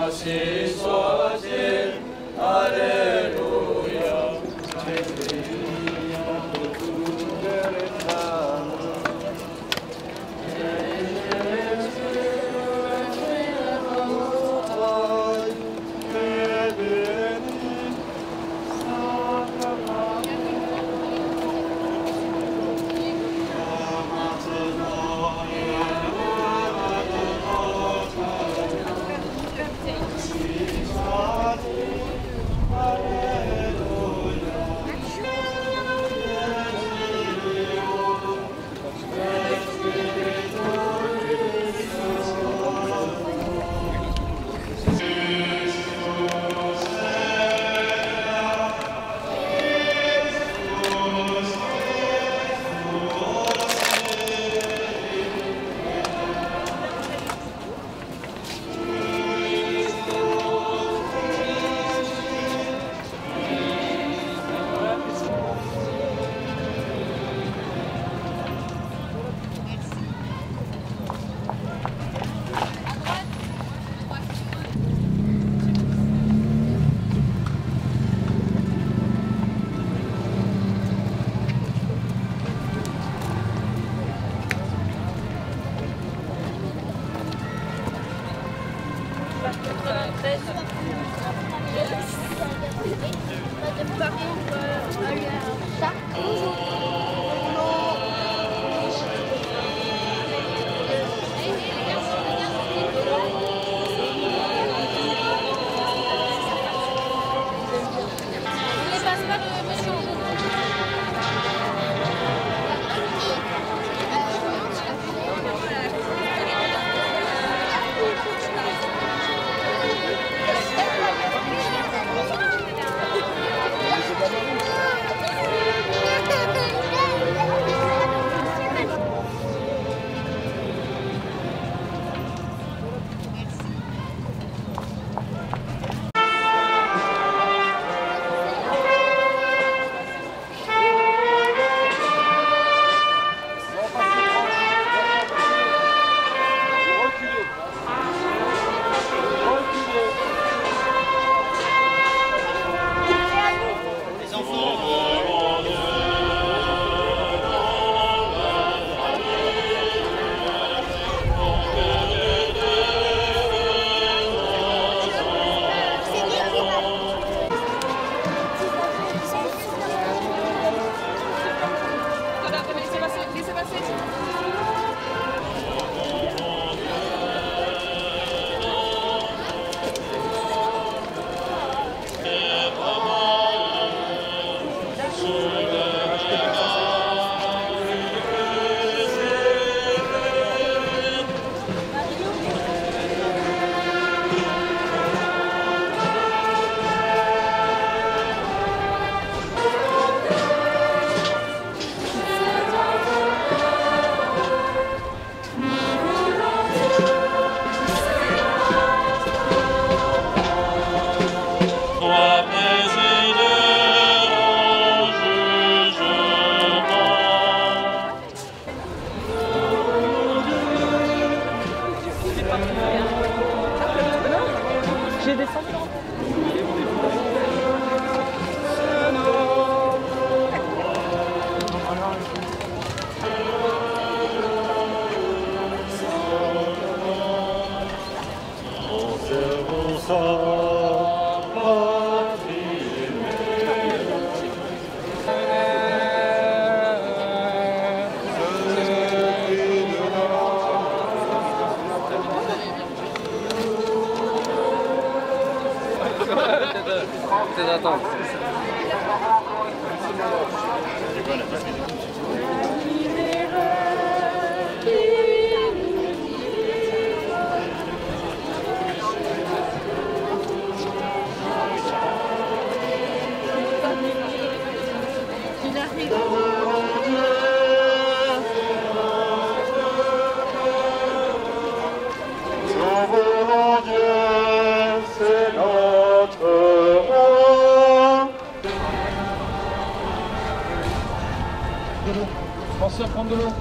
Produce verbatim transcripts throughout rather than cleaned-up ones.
ainsi soit-il. Alléluia. J'ai descendu. Peut-être attendre. Pensez à prendre de l'eau.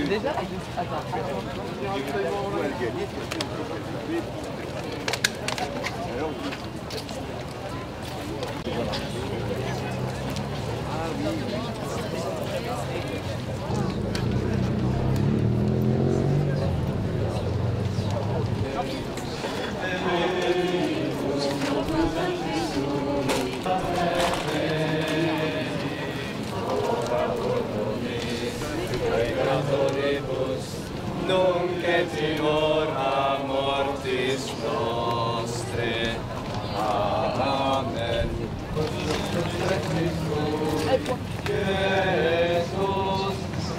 déjà, je... Attends, attends. Nunc et in hora mortis nostre. Amen. Jesus.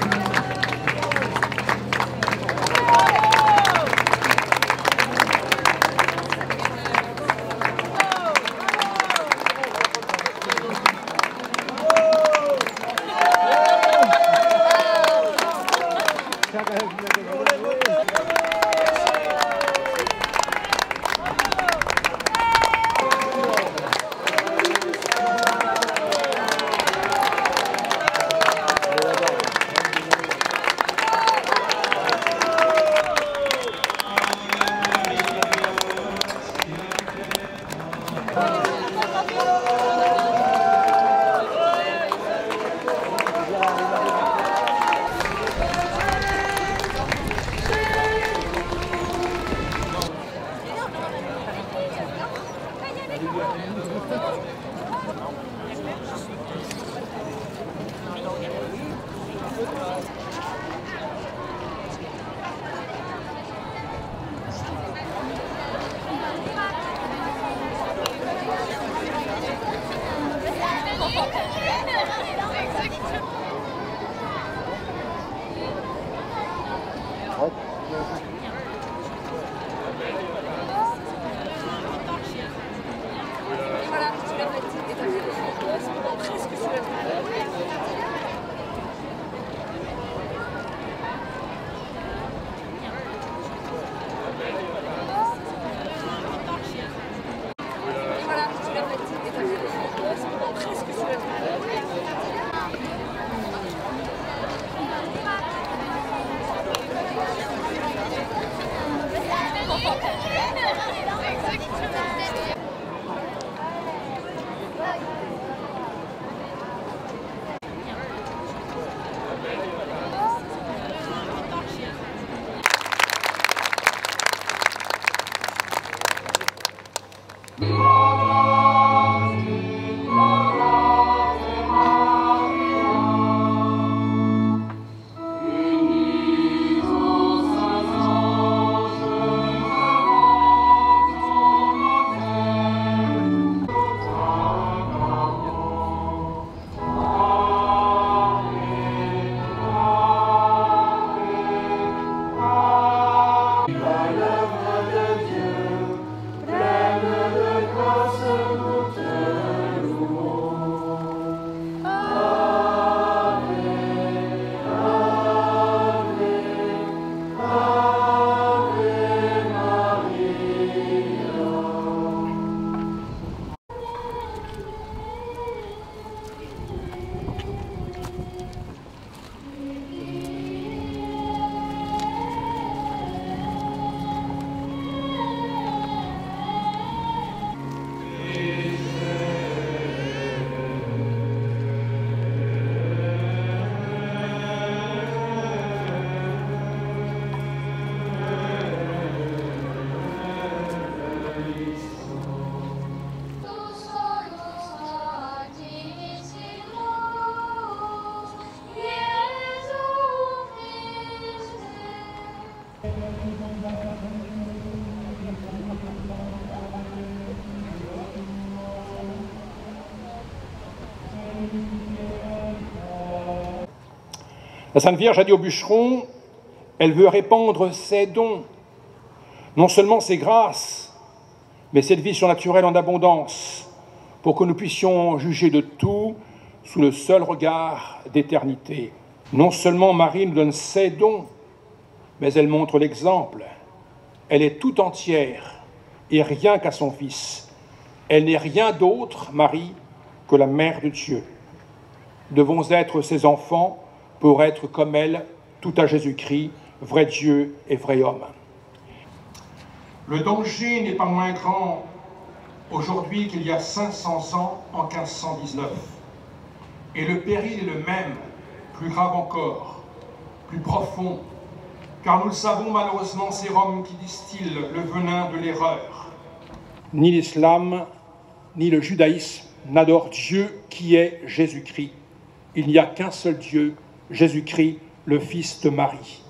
La Sainte Vierge a dit au bûcheron, elle veut répandre ses dons, non seulement ses grâces, mais cette vie surnaturelle en abondance, pour que nous puissions juger de tout sous le seul regard d'éternité. Non seulement Marie nous donne ses dons, mais elle montre l'exemple. Elle est tout entière et rien qu'à son Fils. Elle n'est rien d'autre, Marie, que la Mère de Dieu. Nous devons être ses enfants pour être comme elle tout à Jésus-Christ, vrai Dieu et vrai homme. Le danger n'est pas moins grand aujourd'hui qu'il y a cinq cents ans en quinze cent dix-neuf. Et le péril est le même, plus grave encore, plus profond, car nous le savons malheureusement, c'est Rome qui distille le venin de l'erreur. Ni l'islam, ni le judaïsme n'adorent Dieu qui est Jésus-Christ. Il n'y a qu'un seul Dieu, Jésus-Christ, le Fils de Marie.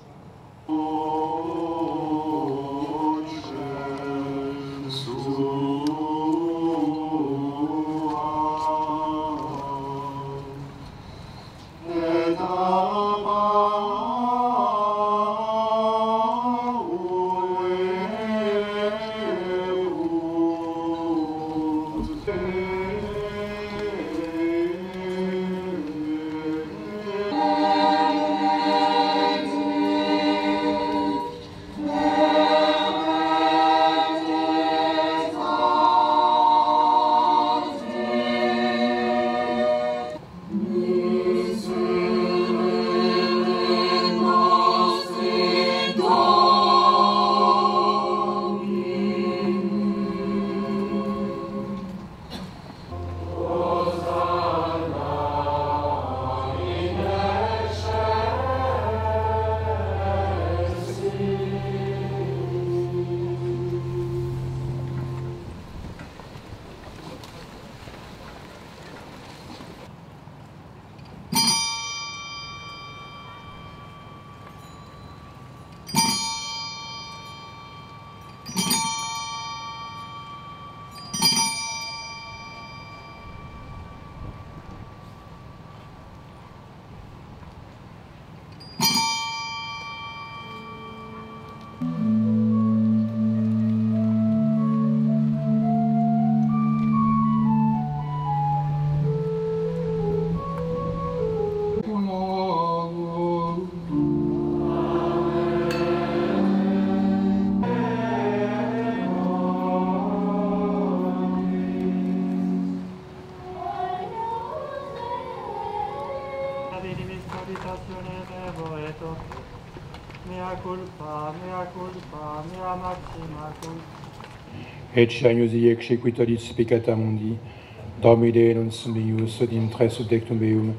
Et agnosi ex sequitoris peccata mundi, Domine non sum eius ad intres dectum meum.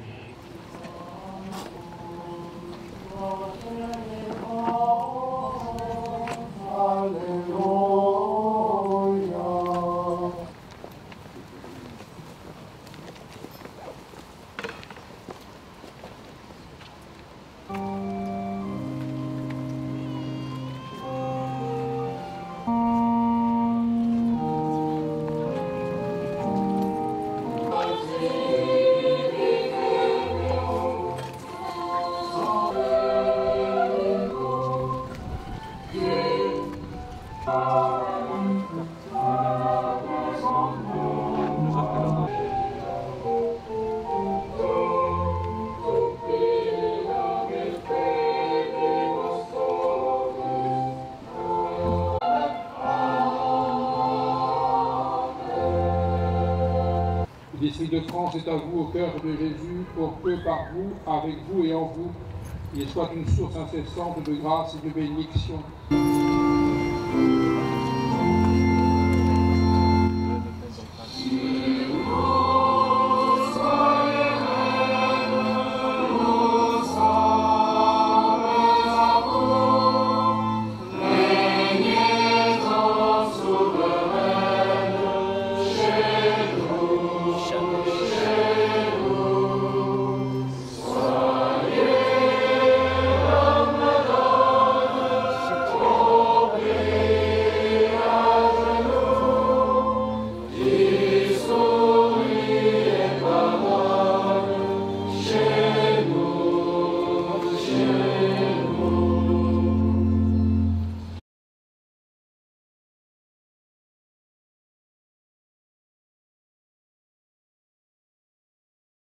Le district de France est à vous, au cœur de Jésus, pour que par vous, avec vous et en vous, il soit une source incessante de grâce et de bénédiction.